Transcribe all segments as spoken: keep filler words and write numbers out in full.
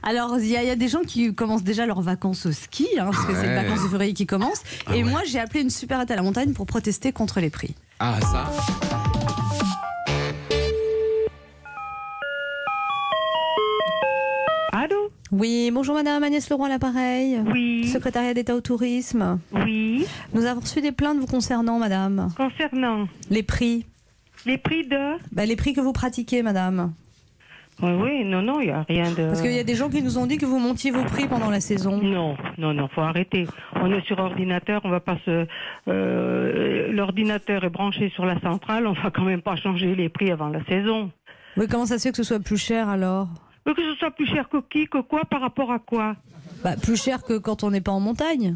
Alors, il y, y a des gens qui commencent déjà leurs vacances au ski, hein, parce que Ouais. c'est les vacances de février qui commencent. Ah et ouais. moi, j'ai appelé une supérette à la montagne pour protester contre les prix. Ah, ça. Allô? Oui, bonjour madame Agnès Leroy à l'appareil. Oui. Secrétariat d'État au tourisme. Oui. Nous avons reçu des plaintes vous concernant, madame. Concernant Les prix. les prix de... Bah, les prix que vous pratiquez, madame. Oui, oui, non, non, il n'y a rien de... Parce qu'il y a des gens qui nous ont dit que vous montiez vos prix pendant la saison. Non, non, non, faut arrêter. On est sur ordinateur, on va pas se... euh, l'ordinateur est branché sur la centrale, on va quand même pas changer les prix avant la saison. Oui, comment ça se fait que ce soit plus cher alors? Mais que ce soit plus cher que qui, que quoi, par rapport à quoi? Bah, plus cher que quand on n'est pas en montagne.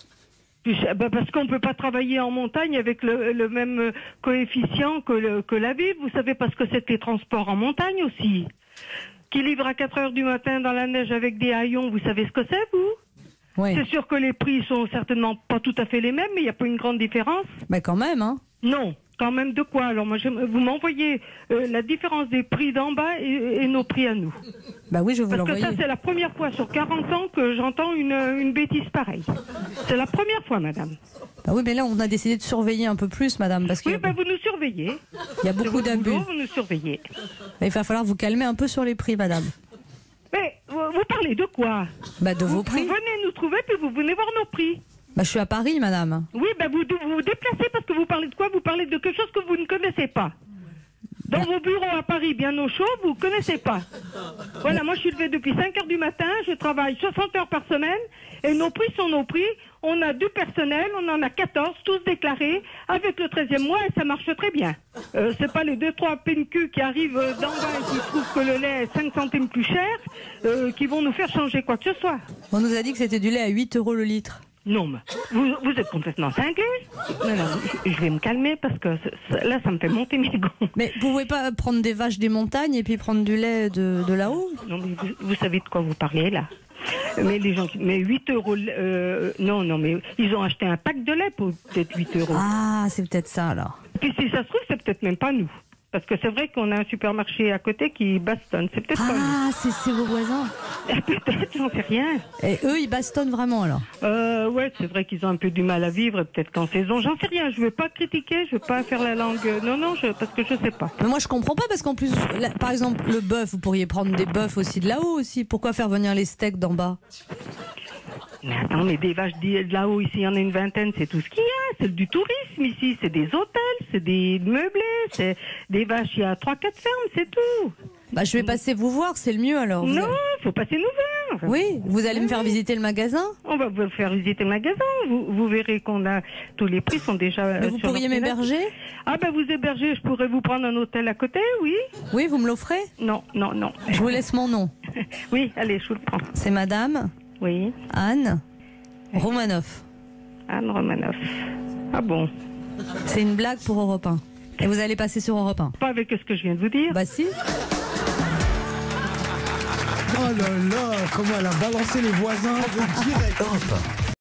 Plus cher- bah, parce qu'on peut pas travailler en montagne avec le, le même euh, coefficient que, le, que la ville, vous savez, parce que c'est les transports en montagne aussi. Qui livre à quatre heures du matin dans la neige avec des haillons, vous savez ce que c'est, vous? Oui. C'est sûr que les prix sont certainement pas tout à fait les mêmes, mais il n'y a pas une grande différence. Bah, quand même, hein. Non, quand même de quoi? Alors moi, j'aime- vous m'envoyez euh, la différence des prix d'en bas et, et nos prix à nous. Bah oui, je vais vous Parce que l'envoyer. ça, c'est la première fois sur quarante ans que j'entends une, une bêtise pareille. C'est la première fois, madame. Bah oui, mais là, on a décidé de surveiller un peu plus, madame, parce qu'il Oui, ben vous nous surveillez. y a C'est beaucoup votre d'abus. boulot, vous nous surveillez. Il va falloir vous calmer un peu sur les prix, madame. Mais vous, vous parlez de quoi? Bah, de vous, vos prix. Vous venez nous trouver, puis vous venez voir nos prix. Bah, je suis à Paris, madame. Oui, ben vous vous, vous déplacez parce que vous parlez de quoi? Vous parlez de quelque chose que vous ne connaissez pas. Dans vos bureaux à Paris, bien au chaud, vous ne connaissez pas. Voilà, moi je suis levée depuis cinq heures du matin, je travaille soixante heures par semaine, et nos prix sont nos prix. On a du personnel, on en a quatorze, tous déclarés, avec le treizième mois, et ça marche très bien. Euh, c'est pas les deux trois P N Q qui arrivent euh, d'en bas et qui trouvent que le lait est cinq centimes plus cher, euh, qui vont nous faire changer quoi que ce soit. On nous a dit que c'était du lait à huit euros le litre. Non, mais vous, vous êtes complètement cinglé. Non, non, je vais me calmer parce que c- c- là, ça me fait monter mes gonds. Mais vous pouvez pas prendre des vaches des montagnes et puis prendre du lait de, de là-haut? Non, mais vous, vous savez de quoi vous parlez là. Mais les gens qui. Mais huit euros. Euh, non, non, mais ils ont acheté un pack de lait pour peut-être huit euros. Ah, c'est peut-être ça alors. Puis si ça se trouve, c'est peut-être même pas nous. Parce que c'est vrai qu'on a un supermarché à côté qui bastonne. C'est peut-être pas nous. Ah, c'est c'est vos voisins. Ah, peut-être, j'en sais rien. Et eux, ils bastonnent vraiment alors. Euh, ouais, c'est vrai qu'ils ont un peu du mal à vivre, peut-être qu'en saison. J'en sais rien. Je veux pas critiquer, je veux pas faire la langue. Non, non, je, parce que je sais pas. Mais moi, je comprends pas parce qu'en plus, là, par exemple, le bœuf, vous pourriez prendre des bœufs aussi de là-haut aussi. Pourquoi faire venir les steaks d'en bas? Mais attends, mais des vaches de là-haut, ici, il y en a une vingtaine, c'est tout ce qu'il y a. C'est du tourisme ici, c'est des hôtels, c'est des meublés, c'est des vaches, il y a trois quatre fermes, c'est tout. Bah, je vais passer vous voir, c'est le mieux alors. Vous Non, allez- faut passer nous voir. Oui, vous allez me faire visiter le magasin. On va vous faire visiter le magasin. Vous, vous verrez qu'on a tous les prix sont déjà. Mais euh, vous sur pourriez notre m'héberger? Ah ben vous héberger, je pourrais vous prendre un hôtel à côté, oui. Oui, vous me l'offrez? Non, non, non. Je vous laisse mon nom. Oui, allez, je vous le prends. C'est madame Oui, Anne Romanoff. Anne Romanoff. Ah bon? C'est une blague pour Europe un. Et vous allez passer sur Europe un. Pas avec ce que je viens de vous dire. Bah si. Oh là là, comment elle a balancé les voisins direct. Europe un.